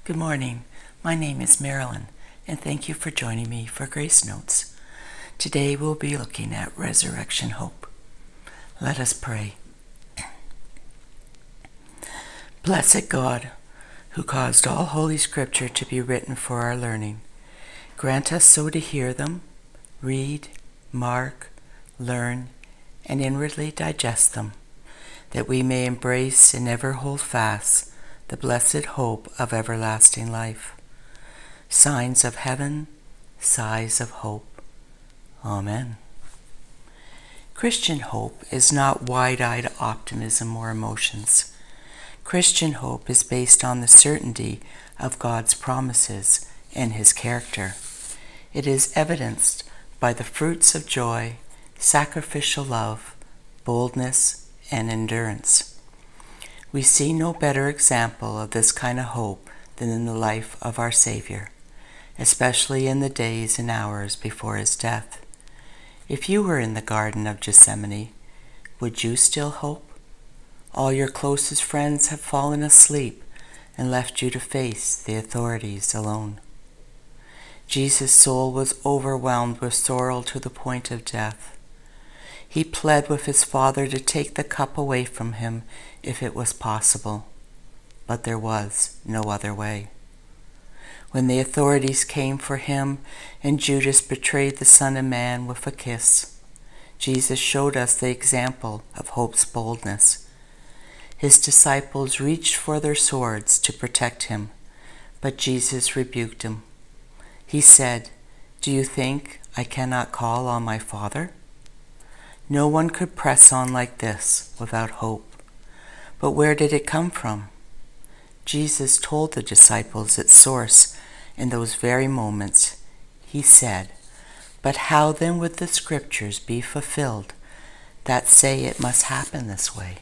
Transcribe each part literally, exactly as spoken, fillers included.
Good morning. My name is Marilyn, and thank you for joining me for Grace Notes. Today we'll be looking at resurrection hope. Let us pray. Blessed God, who caused all Holy Scripture to be written for our learning, grant us so to hear them, read, mark, learn, and inwardly digest them, that we may embrace and ever hold fast the blessed hope of everlasting life. Signs of heaven, sighs of hope. Amen. Christian hope is not wide-eyed optimism or emotions. Christian hope is based on the certainty of God's promises and His character. It is evidenced by the fruits of joy, sacrificial love, boldness, and endurance. We see no better example of this kind of hope than in the life of our Savior, especially in the days and hours before His death. If you were in the Garden of Gethsemane, would you still hope? All your closest friends have fallen asleep and left you to face the authorities alone. Jesus' soul was overwhelmed with sorrow to the point of death. He pled with His Father to take the cup away from Him if it was possible, but there was no other way. When the authorities came for Him and Judas betrayed the Son of Man with a kiss, Jesus showed us the example of hope's boldness. His disciples reached for their swords to protect Him, but Jesus rebuked him. He said, "Do you think I cannot call on my Father?" No one could press on like this without hope. But where did it come from? Jesus told the disciples its source in those very moments. He said, "But how then would the Scriptures be fulfilled that say it must happen this way?"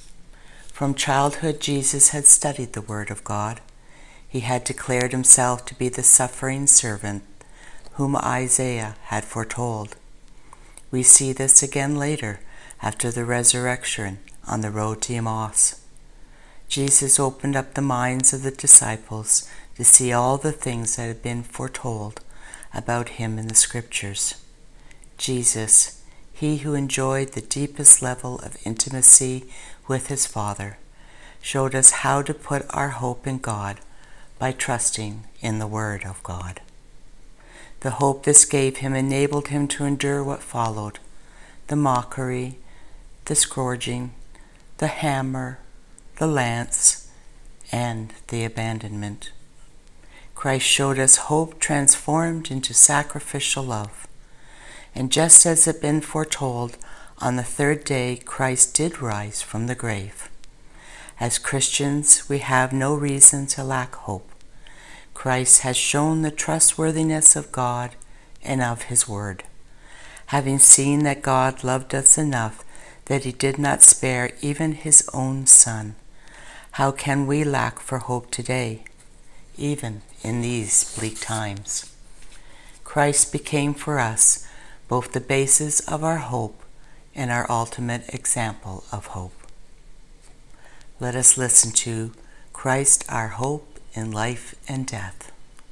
From childhood, Jesus had studied the Word of God. He had declared Himself to be the suffering servant whom Isaiah had foretold. We see this again later after the resurrection on the road to Emmaus. Jesus opened up the minds of the disciples to see all the things that had been foretold about Him in the Scriptures. Jesus, He who enjoyed the deepest level of intimacy with His Father, showed us how to put our hope in God by trusting in the Word of God. The hope this gave Him enabled Him to endure what followed: the mockery, the scourging, the hammer, the lance, and the abandonment. Christ showed us hope transformed into sacrificial love. And just as had been foretold, on the third day Christ did rise from the grave. As Christians, we have no reason to lack hope. Christ has shown the trustworthiness of God and of His Word. Having seen that God loved us enough that He did not spare even His own Son, how can we lack for hope today, even in these bleak times? Christ became for us both the basis of our hope and our ultimate example of hope. Let us listen to Christ, our hope in life and death.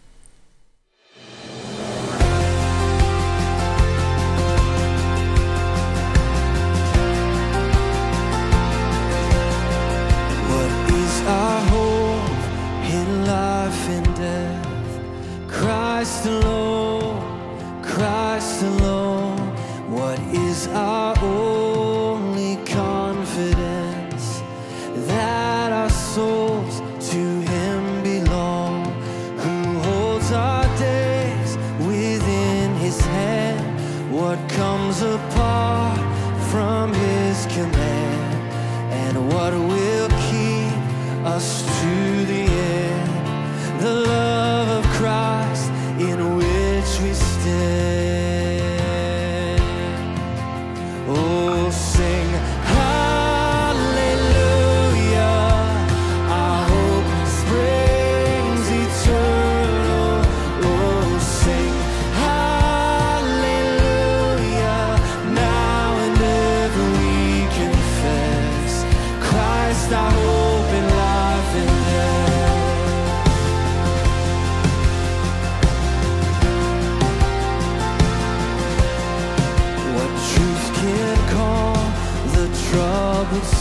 What is our hope in life and death? Christ alone, Christ alone. What is our only confidence? That our souls to Him belong, who holds our days within His hand. What comes apart from His command, and what will keep us to the end? The love of Christ in which we stand. Oh, sing hallelujah, our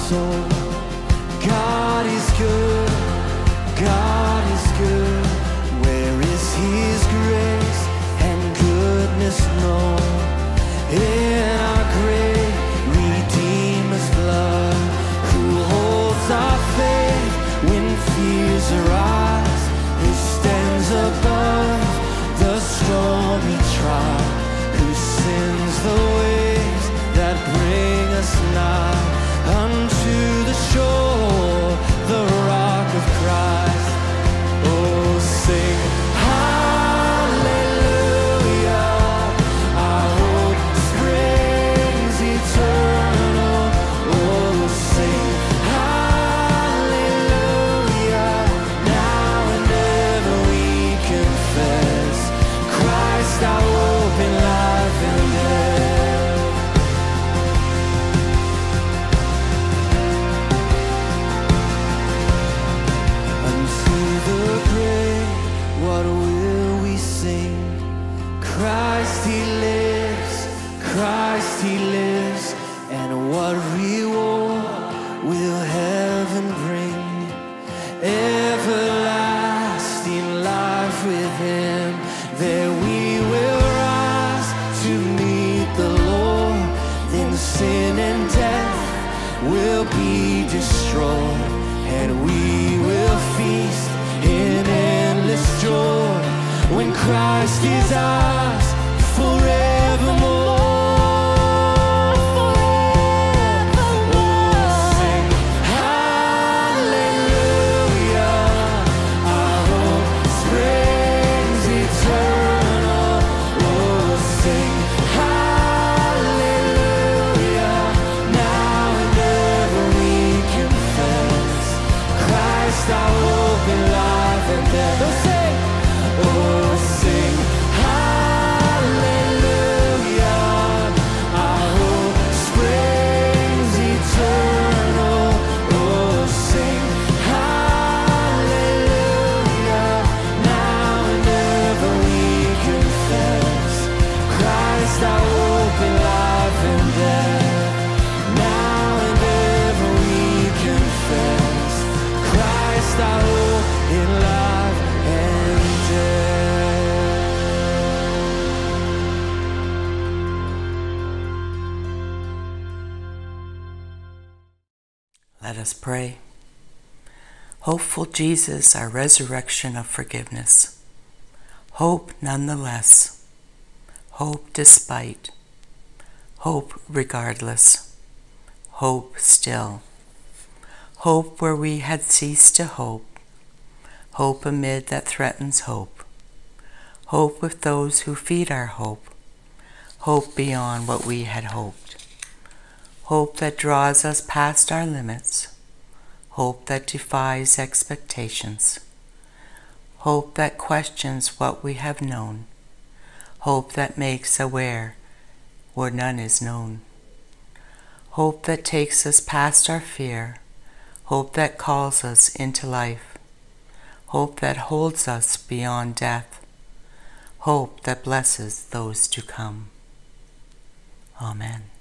soul. God is good, God is good. Where is His grace and goodness known? In our great Redeemer's blood, who holds our faith when fears arise, who stands above the stormy trial, who sends the waves that bring us nigh unto the shore, the rock of Christ. Oh, sing hallelujah, our hope springs eternal. Oh, sing hallelujah, now and ever we confess Christ our hope in life and death. Unto the grave, what will we sing? Christ He lives, Christ He lives, and what reward will heaven bring? Everlasting life with Him, there we will rise to meet the Lord. Then sin and death will be destroyed, and we will feast in endless joy when Christ is ours forevermore. Oh, sing hallelujah, our hope springs eternal. Oh, sing hallelujah, now and ever we confess Christ our hope in life and death. Oh, sing, oh, sing hallelujah, our hope springs eternal. Oh, sing hallelujah, now and ever we confess Christ our hope in life and death. Now and ever we confess Christ our hope in life and death. Let us pray. Hopeful Jesus, our resurrection of forgiveness. Hope nonetheless. Hope despite. Hope regardless. Hope still. Hope where we had ceased to hope. Hope amid that threatens hope. Hope with those who feed our hope. Hope beyond what we had hoped. Hope that draws us past our limits. Hope that defies expectations. Hope that questions what we have known. Hope that makes aware where none is known. Hope that takes us past our fear. Hope that calls us into life. Hope that holds us beyond death. Hope that blesses those to come. Amen.